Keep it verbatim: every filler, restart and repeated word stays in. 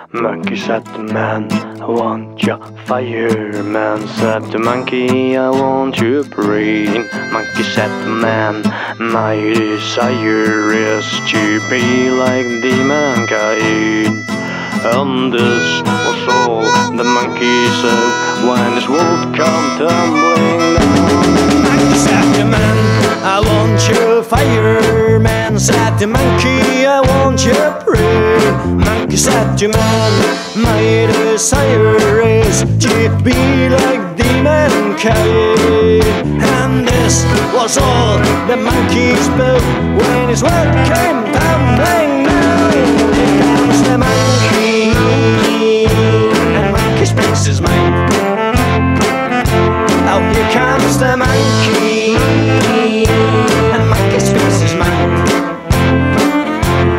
Monkey said the man, I want your fire. Man said the monkey, I want your brain. Monkey said the man, my desire is to be like the mankind. And this was all the monkey said when his world come tumbling down. Monkey said the man, I want your fire. Man said the monkey, I want your brain. Monkey said to man, my desire is to be like the mankind. And this was all the monkey spoke when his world came tumbling